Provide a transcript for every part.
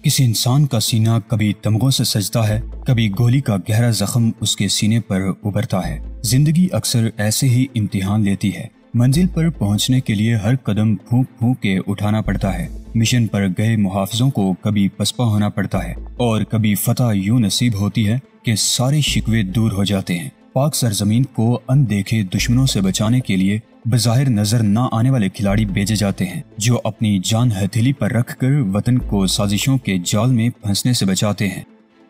کسی انسان کا سینہ کبھی تمغوں سے سجتا ہے، کبھی گولی کا گہرا زخم اس کے سینے پر ابھرتا ہے۔ زندگی اکثر ایسے ہی امتحان لیتی ہے۔ منزل پر پہنچنے کے لیے ہر قدم پھونک پھونک کے اٹھانا پڑتا ہے۔ مشن پر گئے محافظوں کو کبھی پسپا ہونا پڑتا ہے اور کبھی فتح یوں نصیب ہوتی ہے کہ سارے شکوے دور ہو جاتے ہیں۔ پاک سرزمین کو اندیکھے دشمنوں سے بچانے کے لیے بظاہر نظر نہ آنے والے کھلاڑی بھیجے جاتے ہیں جو اپنی جان ہتھیلی پر رکھ کر وطن کو سازشوں کے جال میں پھنسنے سے بچاتے ہیں۔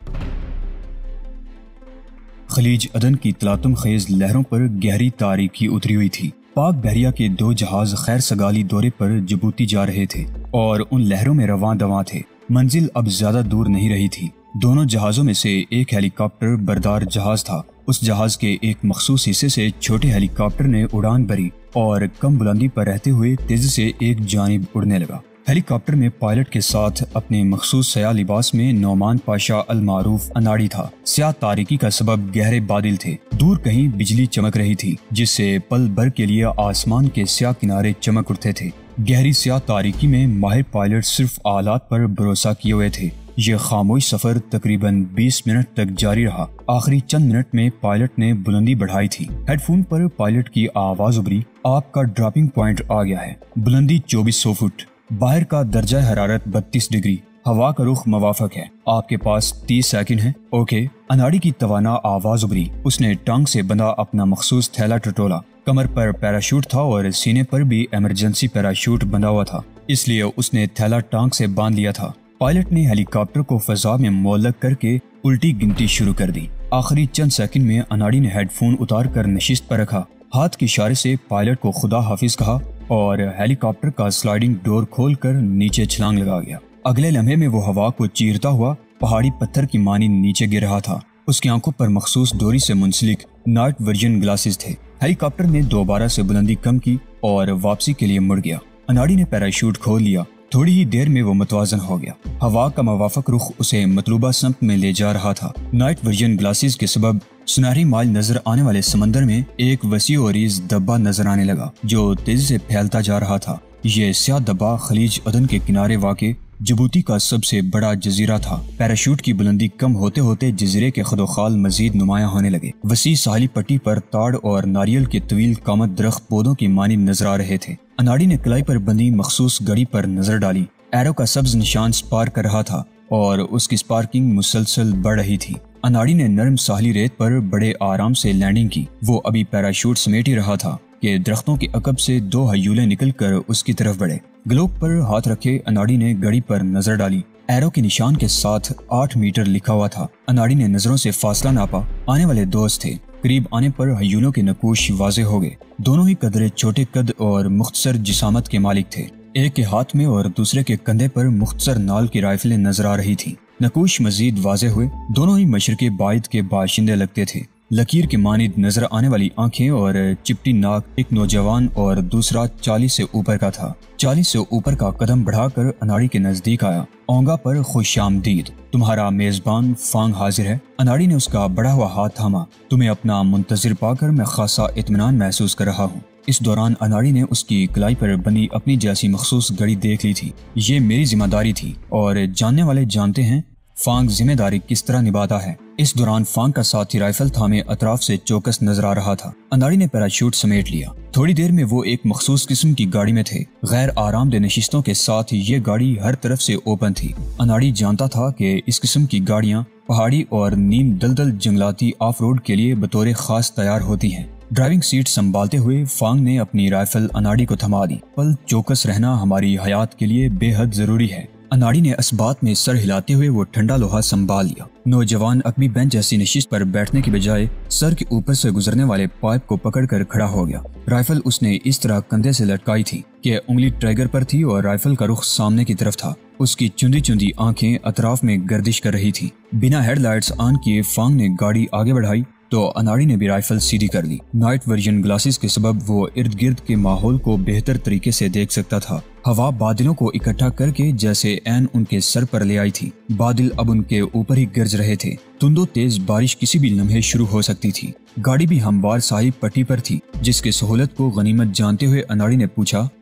خلیج عدن کی تلاطم خیز لہروں پر گہری تاریکی اتری ہوئی تھی۔ پاک بحریہ کے 2 جہاز خیر سگالی دورے پر جبوتی جا رہے تھے اور ان لہروں میں رواں دواں تھے۔ منزل اب زیادہ دور نہیں رہی تھی۔ دونوں جہازوں میں سے ایک ہیلی کاپٹر بردار جہاز تھا۔ اس جہاز کے ایک مخصوص حصے سے چھوٹے ہیلی کاپٹر نے اڑان بھری اور کم بلندی پر رہتے ہوئے تیزی سے ایک جانب اڑنے لگا۔ ہیلی کاپٹر میں پائلٹ کے ساتھ اپنے مخصوص سیاہ لباس میں نعمان پاشا المعروف اناڑی تھا۔ سیاہ تاریکی کا سبب گہرے بادل تھے۔ دور کہیں بجلی چمک رہی تھی جس سے پل بھر کے لیے آسمان کے سیاہ کنارے چمک اٹھتے تھے۔ گہری سیاہ تاریکی میں ماہر پائلٹ صرف آلات پر بھروسہ کیے ہوئے تھے۔ یہ خاموش سفر تقریباً 20 منٹ تک جاری رہا۔ آخری چند منٹ میں پائلٹ نے بلندی بڑھائی تھی۔ ہیڈ فون پر پائلٹ کی آواز ابھری، آپ کا ڈراپنگ پوائنٹ آ گیا ہے۔ بلندی 2400 فٹ، باہر کا درجہ حرارت 32 ڈگری، ہوا کا رخ موافق ہے، آپ کے پاس 30 سیکنڈ ہیں۔ اوکے۔ اناڑی کی توانا آواز ابھری۔ اس نے ٹانگ سے بندھا اپنا مخصوص تھیلا ٹٹولا۔ کمر پر پیراشوٹ تھا اور سینے پر بھی ایمرجنسی پیراشوٹ بندھا ہوا تھا، اس لیے اس نے تھیلا ٹانگ سے باندھ لیا تھا۔ پائلٹ نے ہیلی کاپٹر کو فضا میں معلق کر کے الٹی گنتی شروع کر دی۔ آخری چند سیکنڈ میں اناڑی نے ہیڈ فون اتار کر نشست پر رکھا، ہاتھ کے اشارے سے پائلٹ کو خدا حافظ کہا اور ہیلی کاپٹر کا سلائیڈنگ ڈور کھول کر نیچے چھلانگ لگا گیا۔ اگلے لمحے میں وہ ہوا کو چیرتا ہوا پہاڑی پتھر کی مانی نیچے گر رہا تھا۔ اس کی آنکھوں پر مخصوص ڈوری سے منسلک نائٹ ورژن گلاسز تھے۔ ہیلی کاپٹر نے دوبارہ سے بلندی کم کی اور واپسی کے لیے مڑ گیا۔ اناڑی نے پیراشوٹ کھول لیا۔ تھوڑی ہی دیر میں وہ متوازن ہو گیا۔ ہوا کا موافق رخ اسے مطلوبہ سمت میں لے جا رہا تھا۔ نائٹ ورژن گلاسز کے سبب سنہری مائل نظر آنے والے سمندر میں ایک وسیع و عریض دبا نظر آنے لگا جو تیزی سے پھیلتا جا رہا تھا۔ یہ سیاہ دبا خلیج عدن کے کنارے واقع جبوتی کا سب سے بڑا جزیرہ تھا۔ پیراشوٹ کی بلندی کم ہوتے ہوتے جزیرے کے خد و خال مزید نمایاں ہونے لگے۔ وسیع ساحلی پٹی پر تاڑ اور ناریل کے طویل قامت درخت پودوں کی مانند نظر آ رہے تھے۔ اناڑی نے کلائی پر بندی مخصوص گڑی پر نظر ڈالی۔ ایرو کا سبز نشان سپار کر رہا تھا اور اس کی سپارکنگ مسلسل بڑھ رہی تھی۔ اناڑی نے نرم ساحلی ریت پر بڑے آرام سے لینڈنگ کی۔ وہ ابھی پیراشوٹ سمیٹ ہی رہا تھا کہ درختوں کے عقب سے 2 ہیولے نکل کر اس کی طرف بڑھے۔ گلوب پر ہاتھ رکھے اناڑی نے گڑی پر نظر ڈالی۔ ایرو کے نشان کے ساتھ 8 میٹر لکھا ہوا تھا۔ اناڑی نے نظروں سے فاصلہ ناپا۔ آنے والے دوست تھے۔ قریب آنے پر ہیولوں کے نقوش واضح ہو گئے۔ دونوں ہی قدرے چھوٹے قد اور مختصر جسامت کے مالک تھے۔ ایک کے ہاتھ میں اور دوسرے کے کندھے پر مختصر نال کی رائفلیں نظر آ رہی تھیں۔ نقوش مزید واضح ہوئے۔ دونوں ہی مشرق باعث کے باشندے لگتے تھے۔ لکیر کے مانند نظر آنے والی آنکھیں اور چپٹی ناک۔ ایک نوجوان اور دوسرا 40 سے اوپر کا تھا۔ 40 سے اوپر کا قدم بڑھا کر اناڑی کے نزدیک آیا۔ اونگا پر خوش آمدید، تمہارا میزبان فانگ حاضر ہے۔ اناڑی نے اس کا بڑھا ہوا ہاتھ تھاما۔ تمہیں اپنا منتظر پا کر میں خاصا اطمینان محسوس کر رہا ہوں۔ اس دوران اناڑی نے اس کی کلائی پر بندی اپنی جیسی مخصوص گڑی دیکھ لی تھی۔ یہ میری ذمہ داری تھی اور جاننے والے جانتے ہیں فانگ ذمہ داری کس طرح نبھاتا ہے۔ اس دوران فانگ کا ساتھی رائفل تھامے اطراف سے چوکس نظر آ رہا تھا۔ اناڑی نے پیراشوٹ سمیٹ لیا۔ تھوڑی دیر میں وہ ایک مخصوص قسم کی گاڑی میں تھے۔ غیر آرام دہ نشستوں کے ساتھ یہ گاڑی ہر طرف سے اوپن تھی۔ اناڑی جانتا تھا کہ اس قسم کی گاڑیاں پہاڑی اور نیم دلدل جنگلاتی آف روڈ کے لیے بطور خاص تیار ہوتی ہیں۔ ڈرائیونگ سیٹ سنبھالتے ہوئے فانگ نے اپنی رائفل اناڑی کو تھما دی۔ پل چوکس رہنا ہماری حیات کے لیے بے حد ضروری ہے۔ اناڑی نے اسبات میں سر ہلاتے ہوئے وہ ٹھنڈا لوہا سنبھال لیا۔ نوجوان عقبی بینچ جیسی نشست پر بیٹھنے کے بجائے سر کے اوپر سے گزرنے والے پائپ کو پکڑ کر کھڑا ہو گیا۔ رائفل اس نے اس طرح کندھے سے لٹکائی تھی کہ انگلی ٹریگر پر تھی اور رائفل کا رخ سامنے کی طرف تھا۔ اس کی چندی چندی آنکھیں اطراف میں گردش کر رہی تھی۔ بنا ہیڈ لائٹس آن کیے فانگ نے گاڑی آگے بڑھائی تو اناڑی نے بھی رائفل سیدھی کر لی۔ نائٹ ورژن گلاسز کے سبب وہ ارد گرد کے ماحول کو بہتر طریقے سے دیکھ سکتا تھا۔ ہوا بادلوں کو اکٹھا کر کے جیسے عین ان کے سر پر لے آئی تھی۔ بادل اب ان کے اوپر ہی گرج رہے تھے۔ تند و تیز بارش کسی بھی لمحے شروع ہو سکتی تھی۔ گاڑی بھی ہموار ساحلی پٹی پر تھی جس کی سہولت کو غنیمت جانتے ہوئے اناڑی نے پوچھا،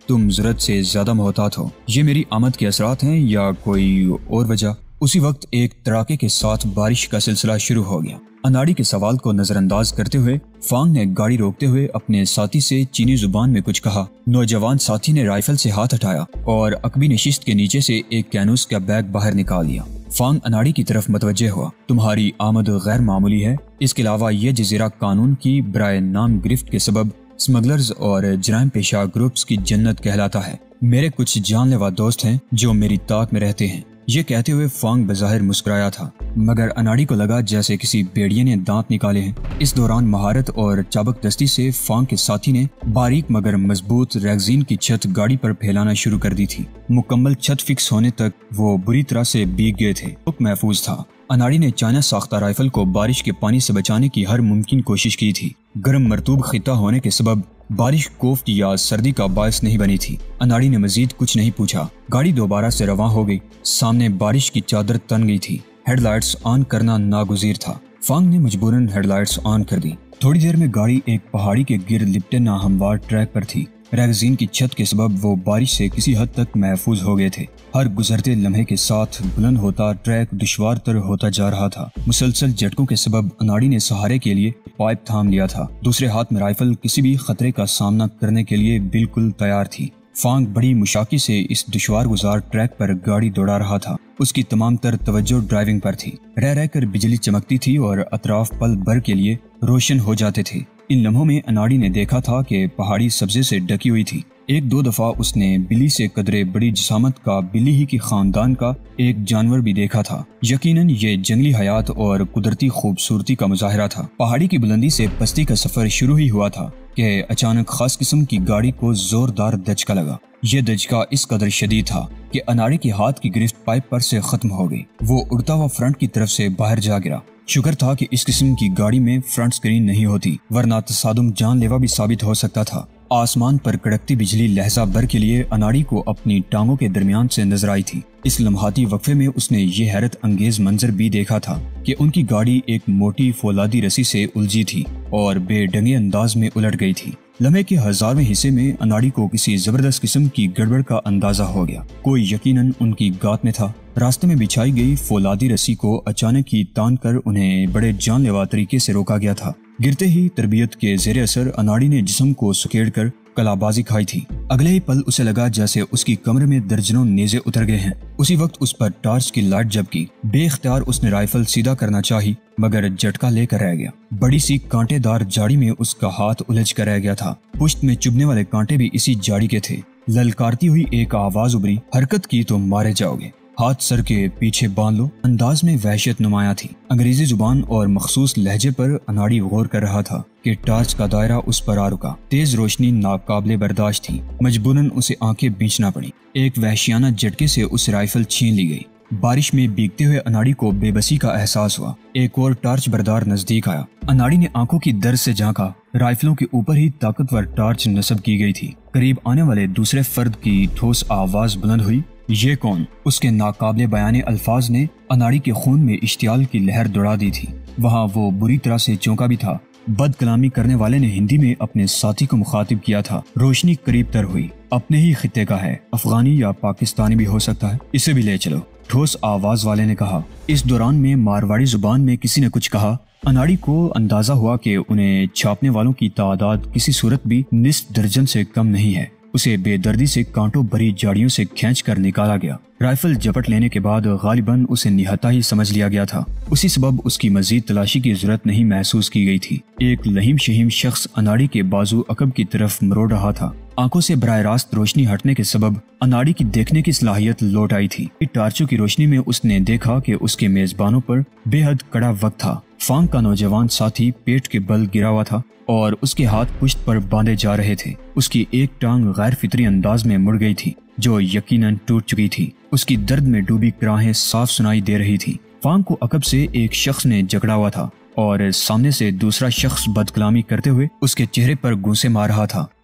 تم ضرورت سے زیادہ محتاط ہو۔ یہ میری آمد کے اثرات ہیں یا کوئی اور وجہ؟ اسی وقت ایک تڑاکے کے ساتھ بارش کا سلسلہ شروع ہو گیا۔ اناڑی کے سوال کو نظر انداز کرتے ہوئے فانگ نے گاڑی روکتے ہوئے اپنے ساتھی سے چینی زبان میں کچھ کہا۔ نوجوان ساتھی نے رائفل سے ہاتھ ہٹایا اور عقبی نشست کے نیچے سے ایک کینوس کا بیگ باہر نکال لیا۔ فانگ اناڑی کی طرف متوجہ ہوا۔ تمہاری آمد غیر معمولی ہے۔ اس کے علاوہ یہ جزیرہ قانون کی برائے نام گرفت کے سبب اسمگلرز اور جرائم پیشہ گروپس کی جنت کہلاتا ہے۔ میرے کچھ جان لیوا دوست ہیں جو میری طاق میں رہتے ہیں۔ یہ کہتے ہوئے فانگ بظاہر مسکرایا تھا، مگر اناڑی کو لگا جیسے کسی بھیڑیے نے دانت نکالے ہیں۔ اس دوران مہارت اور چابک دستی سے فانگ کے ساتھی نے باریک مگر مضبوط ریگزین کی چھت گاڑی پر پھیلانا شروع کر دی تھی۔ مکمل چھت فکس ہونے تک وہ بری طرح سے بھیگ گئے تھے۔ رخ محفوظ تھا۔ اناڑی نے چائنا ساختہ رائفل کو بارش کے پانی سے بچانے کی ہر ممکن کوشش کی تھی۔ گرم مرطوب خطہ ہونے کے سبب بارش کوفت یا سردی کا باعث نہیں بنی تھی۔ اناڑی نے مزید کچھ نہیں پوچھا۔ گاڑی دوبارہ سے رواں ہو گئی۔ سامنے بارش کی چادر تن گئی تھی۔ ہیڈ لائٹس آن کرنا ناگزیر تھا۔ فانگ نے مجبوراً ہیڈ لائٹس آن کر دی۔ تھوڑی دیر میں گاڑی ایک پہاڑی کے گرد لپٹے ناہموار ٹریک پر تھی۔ ریگزین کی چھت کے سبب وہ بارش سے کسی حد تک محفوظ ہو گئے تھے۔ ہر گزرتے لمحے کے ساتھ بلند ہوتا ٹریک دشوار تر ہوتا جا رہا تھا۔ مسلسل جھٹکوں کے سبب اناڑی نے سہارے کے لیے پائپ تھام لیا تھا۔ دوسرے ہاتھ میں رائفل کسی بھی خطرے کا سامنا کرنے کے لیے بالکل تیار تھی۔ فانگ بڑی مشاقی سے اس دشوار گزار ٹریک پر گاڑی دوڑا رہا تھا۔ اس کی تمام تر توجہ ڈرائیونگ پر تھی۔ رہ رہ کر بجلی چمکتی تھی اور اطراف پل بھر کے لیے روشن ہو جاتے تھے۔ ان لمحوں میں اناڑی نے دیکھا تھا کہ پہاڑی سبزے سے ڈکی ہوئی تھی۔ ایک دو دفعہ اس نے بلی سے قدرے بڑی جسامت کا بلی ہی کی خاندان کا ایک جانور بھی دیکھا تھا۔ یقیناً یہ جنگلی حیات اور قدرتی خوبصورتی کا مظاہرہ تھا۔ پہاڑی کی بلندی سے پستی کا سفر شروع ہی ہوا تھا کہ اچانک خاص قسم کی گاڑی کو زوردار دھچکا لگا۔ یہ دھچکا اس قدر شدید تھا کہ اناڑی کے ہاتھ کی گرفت پائپ پر سے ختم ہو گئی۔ وہ اڑتا ہوا فرنٹ کی طرف سے باہر جا گرا۔ شکر تھا کہ اس قسم کی گاڑی میں فرنٹ سکرین نہیں ہوتی، ورنہ تصادم جان لیوا بھی ثابت ہو سکتا تھا۔ آسمان پر کڑکتی بجلی لہجہ بھر کے لیے اناڑی کو اپنی ٹانگوں کے درمیان سے نظر آئی تھی۔ اس لمحاتی وقفے میں اس نے یہ حیرت انگیز منظر بھی دیکھا تھا کہ ان کی گاڑی ایک موٹی فولادی رسی سے الجھی تھی اور بے ڈنگے انداز میں الٹ گئی تھی۔ لمحے کے ہزارویں حصے میں اناڑی کو کسی زبردست قسم کی گڑبڑ کا اندازہ ہو گیا۔ کوئی یقیناً ان کی گات میں تھا۔ راستے میں بچھائی گئی فولادی رسی کو اچانک ہی تان کر انہیں بڑے جان لیوا طریقے سے روکا گیا تھا۔ گرتے ہی تربیت کے زیر اثر اناڑی نے جسم کو سکیڑ کر کلابازی کھائی تھی۔ اگلے ہی پل اسے لگا جیسے اس کی کمر میں درجنوں نیزے اتر گئے ہیں۔ اسی وقت اس پر ٹارچ کی لائٹ جھپکی۔ بے اختیار اس نے رائفل سیدھا کرنا چاہی، مگر جھٹکا لے کر رہ گیا۔ بڑی سی کانٹے دار جاڑی میں اس کا ہاتھ الجھ کر رہ گیا تھا۔ پشت میں چبھنے والے کانٹے بھی اسی جاڑی کے تھے۔ للکارتی ہوئی ایک آواز ابری، حرکت کی تو مارے جاؤ گے، ہاتھ سر کے پیچھے باندھ لو، انداز میں وحشت نمایاں تھی۔ انگریزی زبان اور مخصوص لہجے پر اناڑی غور کر رہا تھا کہ ٹارچ کا دائرہ اس پر آ رکا۔ تیز روشنی ناقابل برداشت تھی۔ مجبوراً اسے آنکھیں بیچنا پڑی۔ ایک وحشیانہ جھٹکے سے اس رائفل چھین لی گئی۔ بارش میں بھیگتے ہوئے اناڑی کو بے بسی کا احساس ہوا۔ ایک اور ٹارچ بردار نزدیک آیا۔ اناڑی نے آنکھوں کی درد سے جھانکا۔ رائفلوں کے اوپر ہی طاقتور ٹارچ نصب کی گئی تھی۔ قریب آنے والے دوسرے فرد کی ٹھوس آواز بلند ہوئی، یہ کون؟ اس کے ناقابل بیان الفاظ نے اناڑی کے خون میں اشتعال کی لہر دوڑا دی تھی۔ وہاں وہ بری طرح سے چونکا بھی تھا۔ بد کلامی کرنے والے نے ہندی میں اپنے ساتھی کو مخاطب کیا تھا۔ روشنی قریب تر ہوئی۔ اپنے ہی خطے کا ہے، افغانی یا پاکستانی بھی ہو سکتا ہے، اسے بھی لے چلو، ٹھوس آواز والے نے کہا۔ اس دوران میں مارواڑی زبان میں کسی نے کچھ کہا۔ اناڑی کو اندازہ ہوا کہ انہیں چھاپنے والوں کی تعداد کسی صورت بھی نصف درجن سے کم نہیں ہے۔ اسے بے دردی سے کانٹوں بھری جاڑیوں سے کھینچ کر نکالا گیا۔ رائفل جپٹ لینے کے بعد غالباً اسے نہتا ہی سمجھ لیا گیا تھا۔ اسی سبب اس کی مزید تلاشی کی ضرورت نہیں محسوس کی گئی تھی۔ ایک لہیم شہیم شخص اناڑی کے بازو عقب کی طرف مروڑ رہا تھا۔ آنکھوں سے براہ راست روشنی ہٹنے کے سبب اناڑی کی دیکھنے کی صلاحیت لوٹ آئی تھی۔ ٹارچوں کی روشنی میں اس نے دیکھا کہ اس کے میزبانوں پر بے حد کڑا وقت تھا۔ فانگ کا نوجوان ساتھی پیٹ کے بل گرا ہوا تھا اور اس کے ہاتھ پشت پر باندھے جا رہے تھے۔ اس کی ایک ٹانگ غیر فطری انداز میں مڑ گئی تھی جو یقیناً ٹوٹ چکی تھی۔ اس کی درد میں ڈوبی کراہیں صاف سنائی دے رہی تھی۔ فانگ کو عقب سے ایک شخص نے جکڑا ہوا تھا اور سامنے سے دوسرا شخص بد کلامی کرتے ہوئے اس کے چہرے پر گھونسے مار رہا تھا۔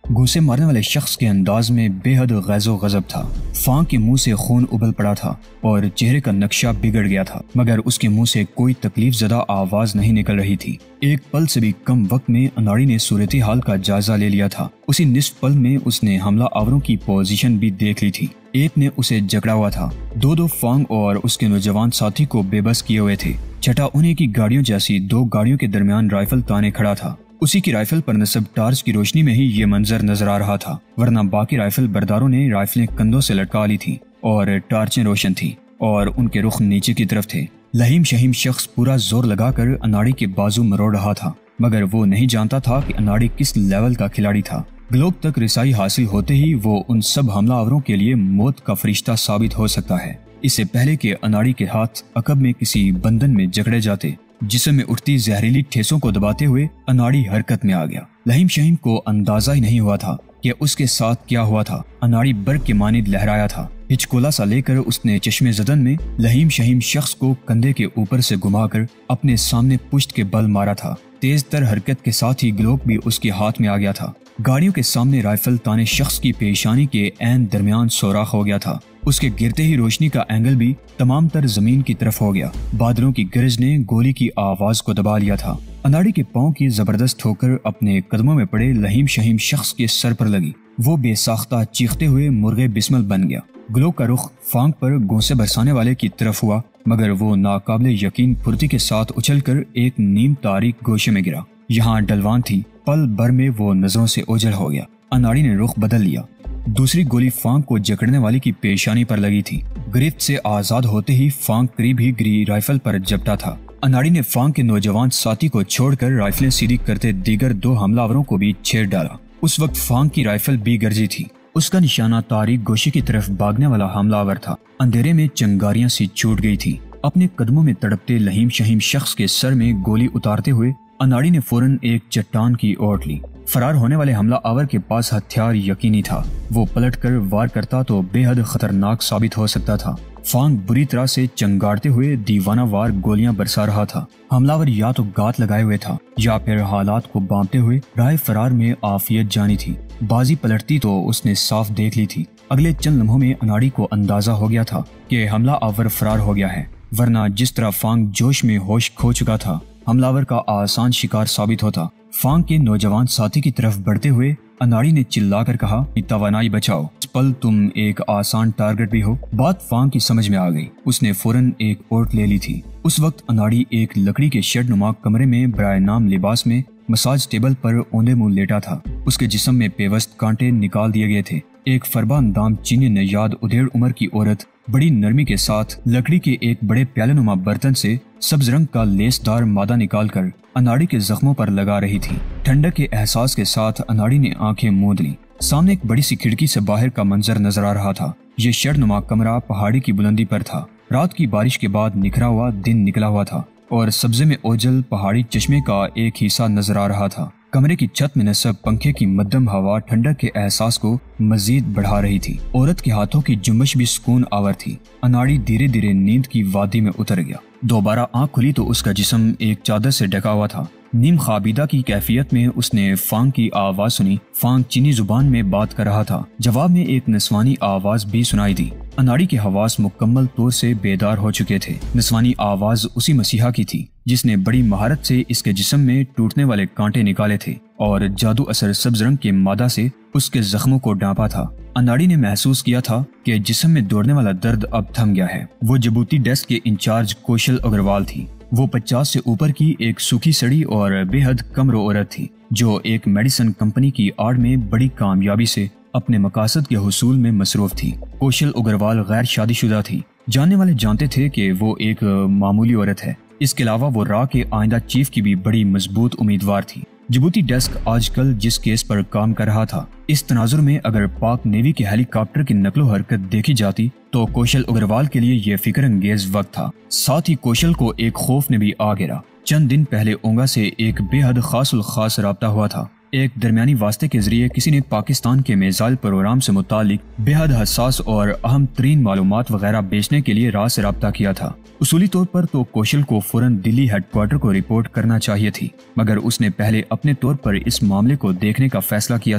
گھوسے مارنے والے شخص کے انداز میں بے حد غیظ و غضب تھا۔ فانگ کے منہ سے خون ابل پڑا تھا اور چہرے کا نقشہ بگڑ گیا تھا، مگر اس کے منہ سے کوئی تکلیف زدہ آواز نہیں نکل رہی تھی۔ ایک پل سے بھی کم وقت میں اناڑی نے صورتحال کا جائزہ لے لیا تھا۔ اسی نصف پل میں اس نے حملہ آوروں کی پوزیشن بھی دیکھ لی تھی۔ ایک نے اسے جکڑا ہوا تھا، دو فانگ اور اس کے نوجوان ساتھی کو بے بس کیے ہوئے تھے۔ چھٹا انہیں کی گاڑیوں جیسی دو گاڑیوں کے درمیان رائفل تانے کھڑا تھا۔ اسی کی رائفل پر نصب ٹارچ کی روشنی میں ہی یہ منظر نظر آ رہا تھا، ورنہ باقی رائفل برداروں نے رائفلیں کندھوں سے لٹکا لی تھی اور ٹارچیں روشن تھیں اور ان کے رخ نیچے کی طرف تھے۔ لہیم شہیم شخص پورا زور لگا کر اناڑی کے بازو مروڑ رہا تھا، مگر وہ نہیں جانتا تھا کہ اناڑی کس لیول کا کھلاڑی تھا۔ گلوب تک رسائی حاصل ہوتے ہی وہ ان سب حملہ آوروں کے لیے موت کا فرشتہ ثابت ہو سکتا ہے۔ اس سے پہلے کہ اناڑی کے ہاتھ عقب میں کسی بندن میں جکڑے جاتے، جسم میں اٹھتی زہریلی ٹھیسوں کو دباتے ہوئے اناڑی حرکت میں آ گیا۔ لہیم شہیم کو اندازہ ہی نہیں ہوا تھا کہ اس کے ساتھ کیا ہوا تھا۔ اناڑی برق کے مانند لہرایا تھا۔ ہچکولا سا لے کر اس نے چشمے زدن میں لہیم شہیم شخص کو کندھے کے اوپر سے گھما کر اپنے سامنے پشت کے بل مارا تھا۔ تیز تر حرکت کے ساتھ ہی گلوک بھی اس کے ہاتھ میں آ گیا تھا۔ گاڑیوں کے سامنے رائفل تانے شخص کی پیشانی کے عین درمیان سوراخ ہو گیا تھا۔ اس کے گرتے ہی روشنی کا اینگل بھی تمام تر زمین کی طرف ہو گیا۔ بادلوں کی گرج نے گولی کی آواز کو دبا لیا تھا۔ اناڑی کے پاؤں کی زبردست ٹھوکر اپنے قدموں میں پڑے لہیم شہیم شخص کے سر پر لگی۔ وہ بے ساختہ چیختے ہوئے مرغے بسمل بن گیا۔ گلو کا رخ فانگ پر گونسے برسانے والے کی طرف ہوا، مگر وہ ناقابل یقین پھرتی کے ساتھ اچھل کر ایک نیم تاریک گوشے میں گرا۔ یہاں ڈلوان تھی، پل بھر میں وہ نظروں سے اوجھل ہو گیا۔ اناڑی نے رخ بدل لیا۔ دوسری گولی فانگ کو جکڑنے والے کی پیشانی پر لگی تھی۔ گرفت سے آزاد ہوتے ہی فانگ قریب ہی گری رائفل پر جپٹا تھا۔ اناڑی نے فانگ کے نوجوان ساتھی کو چھوڑ کر رائفلیں سیدھی کرتے دیگر دو حملہ آوروں کو بھی چھیڑ ڈالا۔ اس وقت فانگ کی رائفل بھی گرجی تھی۔ اس کا نشانہ تاریک گوشے کی طرف بھاگنے والا حملہ آور تھا۔ اندھیرے میں چنگاریاں سی چھوٹ گئی تھی۔ اپنے قدموں میں تڑپتے لہیم شہیم شخص کے سر میں گولی اتارتے ہوئے اناڑی نے فوراً ایک چٹان کی اوٹ لی۔ فرار ہونے والے حملہ آور کے پاس ہتھیار یقینی تھا۔ وہ پلٹ کر وار کرتا تو بے حد خطرناک ثابت ہو سکتا تھا۔ فانگ بری طرح سے چنگاڑتے ہوئے دیوانہ وار گولیاں برسا رہا تھا۔ حملہ آور یا تو گات لگائے ہوئے تھا یا پھر حالات کو بانپتے ہوئے راہ فرار میں عافیت جانی تھی۔ بازی پلٹتی تو اس نے صاف دیکھ لی تھی۔ اگلے چند لمحوں میں اناڑی کو اندازہ ہو گیا تھا کہ حملہ آور فرار ہو گیا ہے، ورنہ جس طرح فانگ جوش میں ہوش کھو چکا تھا، حملہ آور کا آسان شکار ثابت ہوتا۔ فانگ کے نوجوان ساتھی کی طرف بڑھتے ہوئے اناڑی نے چلا کر کہا، توانائی بچاؤ، اس پل تم ایک آسان ٹارگٹ بھی ہو۔ بات فانگ کی سمجھ میں آ گئی۔ اس نے فوراً ایک اوٹ لے لی تھی۔ اس وقت اناڑی ایک لکڑی کے شیڈ نما کمرے میں برائے نام لباس میں مساج ٹیبل پر اوندے منہ لیٹا تھا۔ اس کے جسم میں پیوست کانٹے نکال دیے گئے تھے۔ ایک فربا اندام چینی نیاد ادھیڑ عمر کی عورت بڑی نرمی کے ساتھ لکڑی کے ایک بڑے پیالے نما برتن سے سبز رنگ کا لیس دار مادہ نکال کر اناڑی کے زخموں پر لگا رہی تھی۔ ٹھنڈک کے احساس کے ساتھ اناڑی نے آنکھیں موند لی۔ سامنے ایک بڑی سی کھڑکی سے باہر کا منظر نظر آ رہا تھا۔ یہ شیڈ نما کمرہ پہاڑی کی بلندی پر تھا۔ رات کی بارش کے بعد نکھرا ہوا دن نکلا ہوا تھا اور سبزے میں اوجل پہاڑی چشمے کا ایک حصہ نظر آ رہا تھا۔ کمرے کی چھت میں نصب پنکھے کی مدھم ہوا ٹھنڈک کے احساس کو مزید بڑھا رہی تھی۔ عورت کے ہاتھوں کی جنبش بھی سکون آور تھی۔ اناڑی دھیرے دھیرے نیند کی وادی میں اتر گیا۔ دوبارہ آنکھ کھلی تو اس کا جسم ایک چادر سے ڈھکا ہوا تھا۔ نیم خوابیدہ کی کیفیت میں اس نے فانگ کی آواز سنی۔ فانگ چینی زبان میں بات کر رہا تھا۔ جواب میں ایک نسوانی آواز بھی سنائی دی۔ اناڑی کے حواس مکمل طور سے بیدار ہو چکے تھے۔ نسوانی آواز اسی مسیحا کی تھی جس نے بڑی مہارت سے اس کے جسم میں ٹوٹنے والے کانٹے نکالے تھے اور جادو اثر سبز رنگ کے مادہ سے اس کے زخموں کو ڈانپا تھا۔ اناڑی نے محسوس کیا تھا کہ جسم میں دوڑنے والا درد اب تھم گیا ہے۔ وہ جبوتی ڈیسک کے انچارج کوشل اگروال تھی۔ وہ 50 سے اوپر کی ایک سوکھی سڑی اور بے حد کمرو عورت تھی جو ایک میڈیسن کمپنی کی آڑ میں بڑی کامیابی سے اپنے مقاصد کے حصول میں مصروف تھی۔ کوشل اگروال غیر شادی شدہ تھی۔ جاننے والے جانتے تھے کہ وہ ایک معمولی عورت ہے۔ اس کے علاوہ وہ را کے آئندہ چیف کی بھی بڑی مضبوط امیدوار تھی۔ جبوتی ڈیسک آج کل جس کیس پر کام کر رہا تھا، اس تناظر میں اگر پاک نیوی کے ہیلی کاپٹر کی نقل و حرکت دیکھی جاتی تو کوشل اگروال کے لیے یہ فکر انگیز وقت تھا۔ ساتھ ہی کوشل کو ایک خوف نے بھی آ گرا۔ چند دن پہلے اونگا سے ایک بے حد خاص الخاص رابطہ ہوا تھا۔ ایک درمیانی واسطے کے ذریعے کسی نے پاکستان کے میزائل پروگرام سے متعلق بے حد حساس اور اہم ترین معلومات وغیرہ بیچنے کے لیے راہ سے رابطہ کیا تھا۔ اصولی طور پر تو کوشل کو فوراً دلی ہیڈ کوارٹر کو رپورٹ کرنا چاہیے تھی، مگر اس نے پہلے اپنے طور پر اس معاملے کو دیکھنے کا فیصلہ کیا تھا۔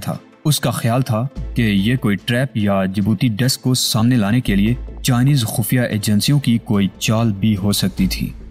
اس کا خیال تھا کہ یہ کوئی ٹریپ یا جبوتی ڈیسک کو سامنے لانے کے لیے چائنیز خفیہ ایجنسیوں کی کوئی چال بھی ہو سکتی تھی۔